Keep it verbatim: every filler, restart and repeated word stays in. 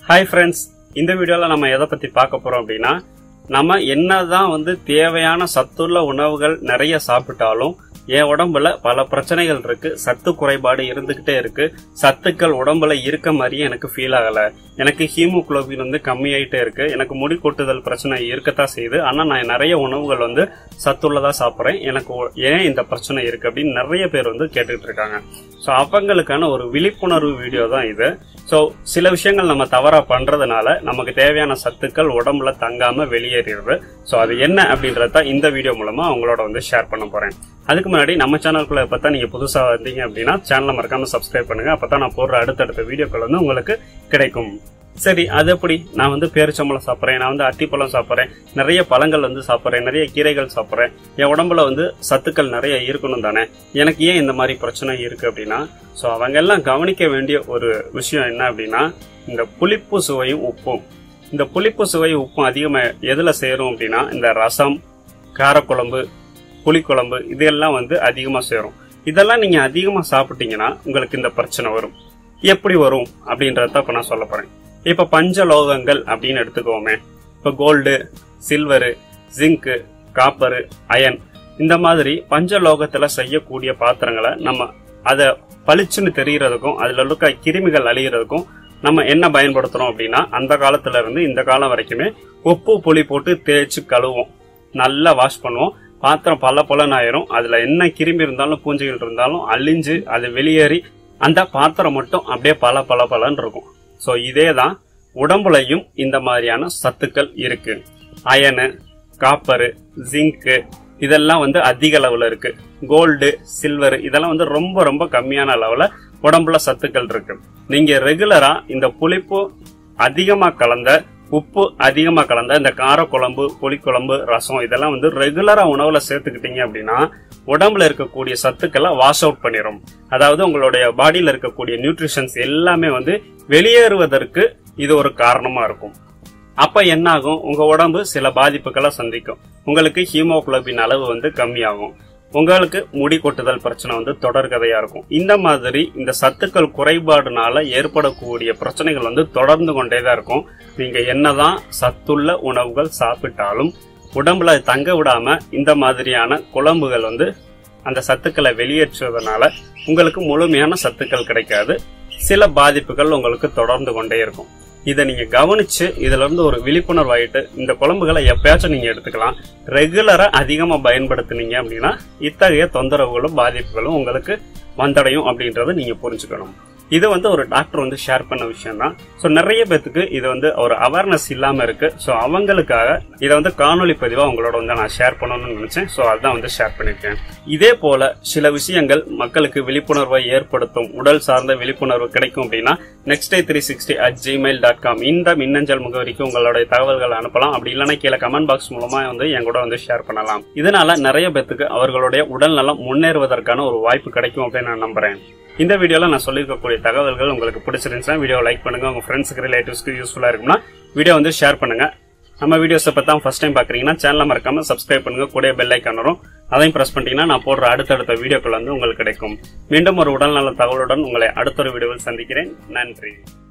Hi friends, இந்த வீடியோல நம்ம எதை பத்தி பார்க்க போறோம் அப்படினா நம்ம என்னதான் வந்து தேவையான சத்துள்ள உணவுகள் நிறைய சாப்பிட்டாலும் என் உடம்புல பல பிரச்சனைகள் இருக்கு. சத்து குறைபாடு இருந்துகிட்டே இருக்கு. சத்துக்கள் உடம்புல இருக்க மாதிரி எனக்கு ஃபீல் ஆகல. எனக்கு ஹீமோகுளோபின் வந்து கம்மியாயிட்டே இருக்கு. எனக்கு முடி கொட்டுதல் பிரச்சனை இருக்கத்தான் செய்யுது. ஆனா நான் நிறைய உணவுகள் வந்து சத்துள்ளதா சாப்பிட்றேன். எனக்கு ஏன் இந்த பிரச்சனை இருக்கு அப்படின்னு நிறைய பேர் வந்து கேட்டுட்டு இருக்காங்க. ஸோ அவங்களுக்கான ஒரு விழிப்புணர்வு வீடியோ தான் இது. ஸோ சில விஷயங்கள் நம்ம தவறா பண்றதுனால நமக்கு தேவையான சத்துக்கள் உடம்புல தங்காம வெளியேறிடுது. ஸோ அது என்ன அப்படின்றத இந்த வீடியோ மூலமா அவங்களோட வந்து ஷேர் பண்ண போறேன். அதுக்கு முன்னாடி நம்ம சேனலுக்குள்ள பார்த்தா நீங்க புதுசா வந்தீங்க அப்படின்னா சேனலை மறக்காம சப்ஸ்கிரைப் பண்ணுங்க. அப்பதான் நான் போடுற அடுத்தடுத்த வீடியோக்கள் வந்து உங்களுக்கு கிடைக்கும். சரி, அது எப்படி? நான் வந்து பேரிச்சம்பழம் சாப்பிட்றேன், நான் வந்து அத்திப்பழம் சாப்பிட்றேன், நிறைய பழங்கள் வந்து சாப்பிட்றேன், நிறைய கீரைகள் சாப்பிட்றேன், என் உடம்புல வந்து சத்துக்கள் நிறைய இருக்கணும் தானே, எனக்கு ஏன் இந்த மாதிரி பிரச்சனை இருக்கு அப்படின்னா, ஸோ அவங்க எல்லாம் கவனிக்க வேண்டிய ஒரு விஷயம் என்ன அப்படின்னா, இந்த புளிப்பு சுவையும் உப்பும். இந்த புளிப்பு சுவையும் உப்பும் அதிகமா எதுல சேரும் அப்படின்னா, இந்த ரசம், காரக்குழம்பு, புளிக்குழம்பு இதெல்லாம் வந்து அதிகமா சேரும். இதெல்லாம் நீங்க அதிகமா சாப்பிட்டீங்கன்னா உங்களுக்கு இந்த பிரச்சனை வரும். எப்படி வரும் அப்படின்றத இப்ப நான் சொல்ல போறேன். இப்ப பஞ்சலோகங்கள் அப்படின்னு எடுத்துக்கோமே, இப்ப gold, silver, zinc, copper, iron, இந்த மாதிரி பஞ்சலோகத்துல செய்யக்கூடிய பாத்திரங்களை நம்ம அதை பளிச்சுன்னு தெரியறதுக்கும் அதுல இருக்க கிருமிகள் அழிகிறதுக்கும் நம்ம என்ன பயன்படுத்துறோம் அப்படின்னா, அந்த காலத்துல இருந்து இந்த காலம் வரைக்குமே உப்பு புளி போட்டு தேய்ச்சி கழுவோம், நல்லா வாஷ் பண்ணுவோம். பாத்திரம் பல பலன் ஆயிரும். அதுல என்ன கிருமி இருந்தாலும் பூஞ்சைகள் இருந்தாலும் அழிஞ்சு அது வெளியேறி அந்த பாத்திரம் மட்டும் அப்படியே பல பல பலன் இருக்கும். சோ இதேதான் உடம்புலையும் இந்த மாதிரியான சத்துக்கள் இருக்கு. அயனு, காப்பரு, ஜிங்கு இதெல்லாம் வந்து அதிக அளவுல இருக்கு. கோல்டு, சில்வர் இதெல்லாம் வந்து ரொம்ப ரொம்ப கம்மியான அளவுல உடம்புல சத்துக்கள் இருக்கு. நீங்க ரெகுலரா இந்த புளிப்பு அதிகமா கலந்த, உப்பு அதிகமா கலந்த இந்த காரக்குழம்பு, புளிக்குழம்பு, ரசம் இதெல்லாம் வந்து ரெகுலரா உணவுல சேர்த்துக்கிட்டீங்க அப்படின்னா உடம்புல இருக்கக்கூடிய சத்துக்களை வாஷ் அவுட் பண்ணிடும். அதாவது உங்களுடைய பாடியில இருக்கக்கூடிய நியூட்ரிஷன்ஸ் எல்லாமே வந்து வெளியேறுவதற்கு இது ஒரு காரணமா இருக்கும். அப்ப என்ன ஆகும்? உங்க உடம்பு சில பாதிப்புகளை சந்திக்கும். உங்களுக்கு ஹீமோகுளோபின் அளவு வந்து கம்மியாகும். உங்களுக்கு முடி கொட்டுதல் பிரச்சனை வந்து தொடர்கதையா இருக்கும். இந்த மாதிரி இந்த சத்துக்கள் குறைபாடுனால ஏற்படக்கூடிய பிரச்சனைகள் வந்து தொடர்ந்து கொண்டேதான் இருக்கும். நீங்க என்னதான் சத்துள்ள உணவுகள் சாப்பிட்டாலும் உடம்புல தங்க விடாம இந்த மாதிரியான குழம்புகள் வந்து அந்த சத்துக்களை வெளியேற்றுவதனால உங்களுக்கு முழுமையான சத்துக்கள் கிடைக்காது. சில பாதிப்புகள் உங்களுக்கு தொடர்ந்து கொண்டே இருக்கும். இதை நீங்க கவனிச்சு இதுல இருந்து ஒரு விழிப்புணர்வு ஆயிட்டு இந்த குழம்புகளை எப்பயாச்சும் நீங்க எடுத்துக்கலாம். ரெகுலரா அதிகமா பயன்படுத்தினீங்க அப்படின்னா இத்தகைய தொந்தரவுகளும் பாதிப்புகளும் உங்களுக்கு வந்தடையும் அப்படின்றத நீங்க புரிஞ்சுக்கணும். இது வந்து ஒரு டாக்டர் வந்து ஷேர் பண்ண விஷயம் தான். ஸோ நிறைய பேத்துக்கு இது வந்து ஒரு அவேர்னஸ் இல்லாம இருக்கு. ஸோ அவங்களுக்காக இதை வந்து காணொலி பதிவா உங்களோட வந்து நான் ஷேர் பண்ணணும்னு நினைச்சேன். ஸோ அதுதான் வந்து ஷேர் பண்ணிருக்கேன். இதே போல சில விஷயங்கள் மக்களுக்கு விழிப்புணர்வை ஏற்படுத்தும், உடல் சார்ந்த விழிப்புணர்வு கிடைக்கும் அப்படின்னா next day three sixty at Gmail dot com இந்த மின்னஞ்சல் முகவரிக்கு உங்களுடைய தகவல்கள் அனுப்பலாம். அப்படி இல்லைன்னா கீழே கமெண்ட் பாக்ஸ் மூலமா வந்து என் கூட வந்து ஷேர் பண்ணலாம். இதனால நிறைய பேத்துக்கு அவர்களுடைய உடல் நலம் முன்னேறுவதற்கான ஒரு வாய்ப்பு கிடைக்கும் அப்படின்னு நான் நம்புறேன். இந்த வீடியோல நான் சொல்லியிருக்கக்கூடிய தகவல்கள் உங்களுக்கு பிடிச்சிருந்துச்சுன்னா வீடியோ லைக் பண்ணுங்க. உங்க ஃப்ரெண்ட்ஸ்க்கு, ரிலேட்டிவ்ஸ்க்கு யூஸ்ஃபுல்லா இருக்கும்னா வீடியோ வந்து ஷேர் பண்ணுங்க. நம்ம வீடியோஸை பத்தி தான் ஃபர்ஸ்ட் டைம் பாக்குறீங்கன்னா சேனலை மறக்காம சப்ஸ்கிரைப் பண்ணுங்க. கூட பெல் ஐகான் வரும், அதையும் பிரஸ் பண்ணிட்டீங்கன்னா நான் போடுற அடுத்தடுத்த வீடியோக்கள் வந்து உங்களுக்கு கிடைக்கும். மீண்டும் ஒரு உடல்நல தகவலுடன் உங்களை அடுத்த ஒரு வீடியோவில் சந்திக்கிறேன். நன்றி.